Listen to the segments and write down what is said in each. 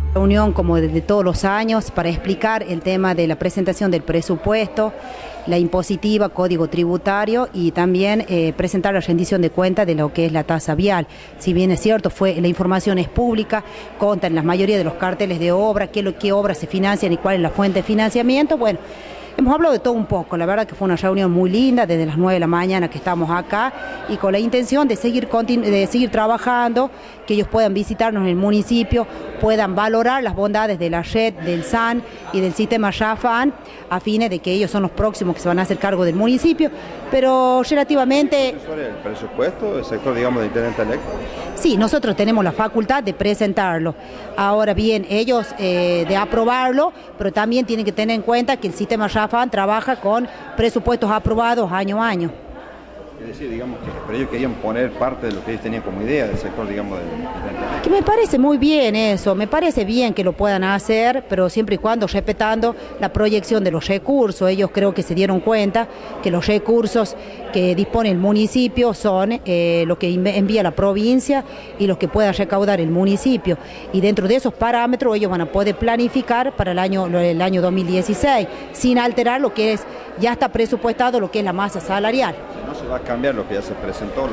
Reunión como de todos los años para explicar el tema de la presentación del presupuesto, la impositiva, código tributario y también presentar la rendición de cuentas de lo que es la tasa vial. Si bien es cierto, la información es pública, contan la mayoría de los carteles de obra, qué obras se financian y cuál es la fuente de financiamiento. Bueno, hemos hablado de todo un poco, la verdad que fue una reunión muy linda desde las 9 de la mañana que estamos acá y con la intención de seguir trabajando, que ellos puedan visitarnos en el municipio, puedan valorar las bondades de la red, del SAN y del sistema RAFAN, a fines de que ellos son los próximos que se van a hacer cargo del municipio, pero relativamente... ¿Sobre el presupuesto del sector, digamos, de intendente electo? Sí, nosotros tenemos la facultad de presentarlo. Ahora bien, ellos de aprobarlo, pero también tienen que tener en cuenta que el sistema RAFAN trabaja con presupuestos aprobados año a año. Es decir, digamos que pero ellos querían poner parte de lo que ellos tenían como idea del sector, digamos, del intendente. Que me parece muy bien eso, me parece bien que lo puedan hacer, pero siempre y cuando respetando la proyección de los recursos. Ellos creo que se dieron cuenta que los recursos que dispone el municipio son lo que envía la provincia y los que pueda recaudar el municipio. Y dentro de esos parámetros ellos van a poder planificar para el año 2016, sin alterar lo que ya está presupuestado, lo que es la masa salarial. ¿No se va a cambiar lo que ya se presentó?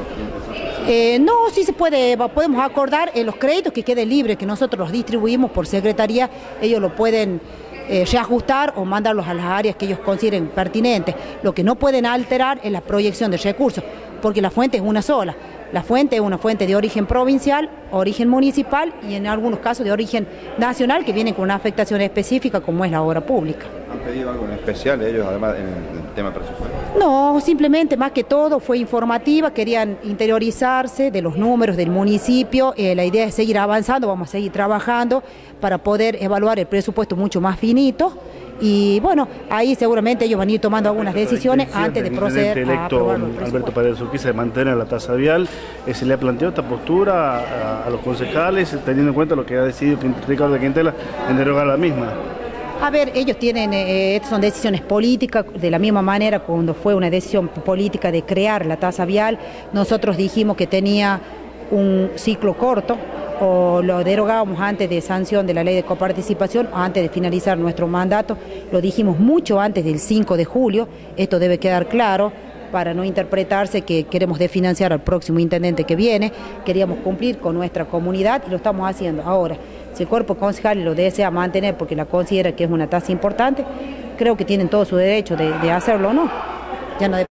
No, sí se puede, podemos acordar los créditos que queden libres, que nosotros los distribuimos por secretaría, ellos lo pueden reajustar o mandarlos a las áreas que ellos consideren pertinentes. Lo que no pueden alterar es la proyección de recursos, porque la fuente es una sola. La fuente es una fuente de origen provincial, origen municipal y en algunos casos de origen nacional que vienen con una afectación específica como es la obra pública. ¿Han pedido algo en especial ellos además en el tema presupuesto? No, simplemente más que todo fue informativa, querían interiorizarse de los números del municipio, la idea es seguir avanzando, vamos a seguir trabajando para poder evaluar el presupuesto mucho más finito. Y bueno, ahí seguramente ellos van a ir tomando algunas decisiones antes de proceder a aprobar el presupuesto. Alberto Paredes Urquiza, de mantener la tasa vial, se le ha planteado esta postura a los concejales, teniendo en cuenta lo que ha decidido Ricardo Quintela en derogar la misma. A ver, ellos tienen, son decisiones políticas, de la misma manera cuando fue una decisión política de crear la tasa vial, nosotros dijimos que tenía un ciclo corto, o lo derogábamos antes de sanción de la ley de coparticipación, o antes de finalizar nuestro mandato, lo dijimos mucho antes del 5 de julio, esto debe quedar claro, para no interpretarse que queremos desfinanciar al próximo intendente que viene, queríamos cumplir con nuestra comunidad y lo estamos haciendo. Ahora, si el cuerpo concejal lo desea mantener porque la considera que es una tasa importante, creo que tienen todo su derecho de hacerlo o no. Ya no